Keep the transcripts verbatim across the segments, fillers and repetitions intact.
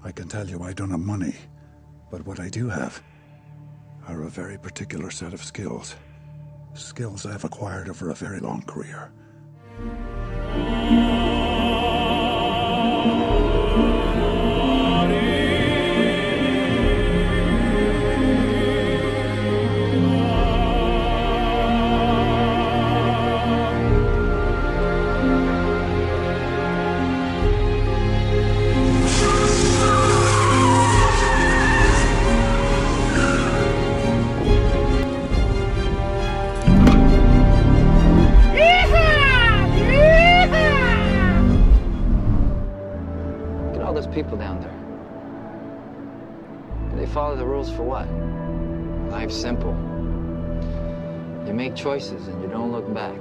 I can tell you I don't have money, but what I do have are a very particular set of skills. Skills I've acquired over a very long career. People down there. They follow the rules for what? Life's simple. You make choices and you don't look back.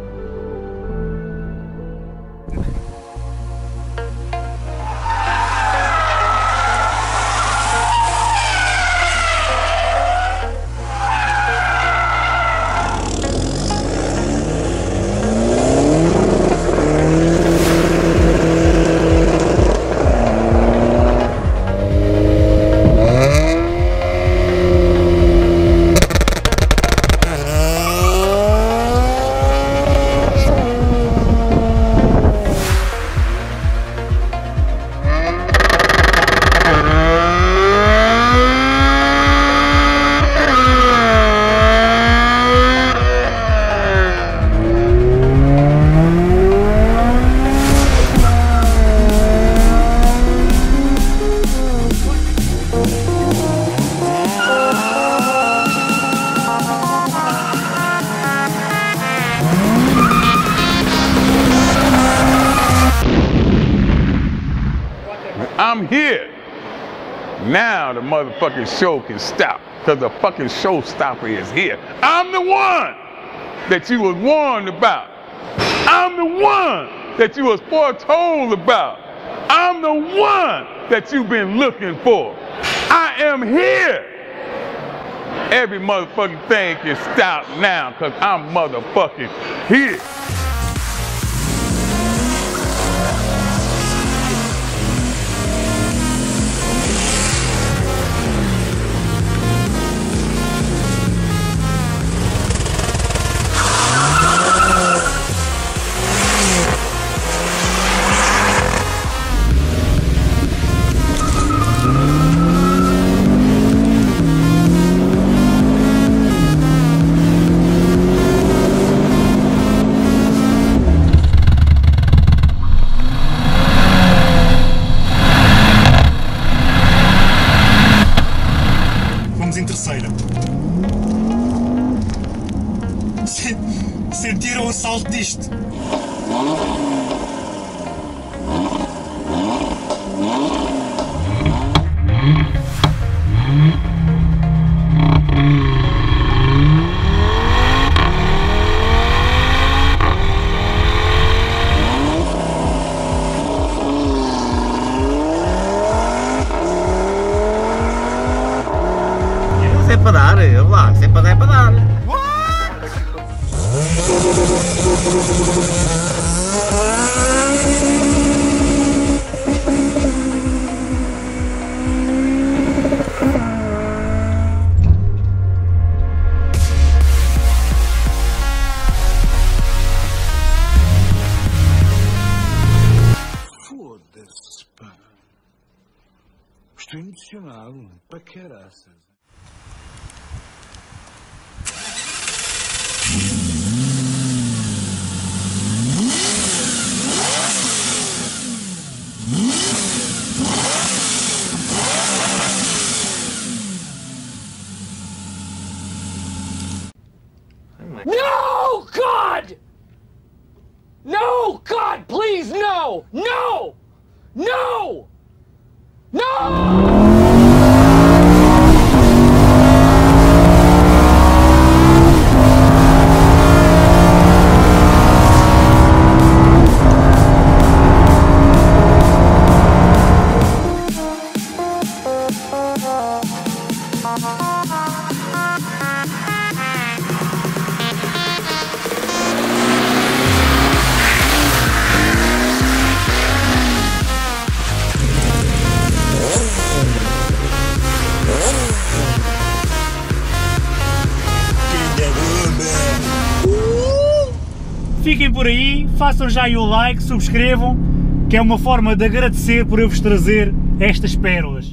I'm here. Now the motherfucking show can stop, because the fucking showstopper is here. I'm the one that you was warned about. I'm the one that you was foretold about. I'm the one that you've been looking for. I am here. Every motherfucking thing can stop now, because I'm motherfucking here. Em terceira. Sentiram o salto disto? É para dar, eu lá, se é para dar, é para dar. Foda-se, pá. Estou emocionado, para caraças. No, God! No, God, please, no! No! No! No! fiquem por aí, façam já aí o like, subscrevam, que é uma forma de agradecer por eu vos trazer estas pérolas.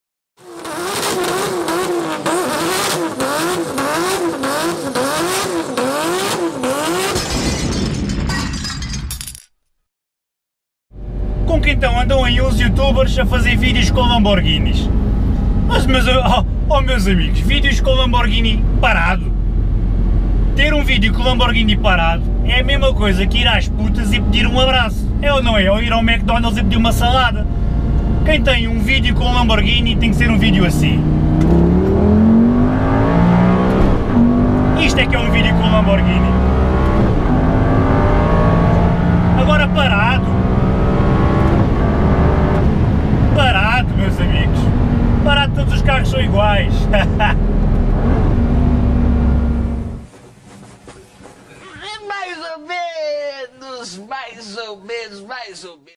Com que então andam aí os youtubers a fazer vídeos com Lamborghinis? Mas meus, oh, oh meus amigos, vídeos com Lamborghini parado. Ter um vídeo com Lamborghini parado é a mesma coisa que ir às putas e pedir um abraço. É ou não é? Ou ir ao McDonald's e pedir uma salada. Quem tem um vídeo com Lamborghini tem que ser um vídeo assim. Isto é que é um vídeo com Lamborghini. Agora parado. Parado, meus amigos. Parado, todos os carros são iguais. Mais ou menos, mais ou menos, mais ou menos.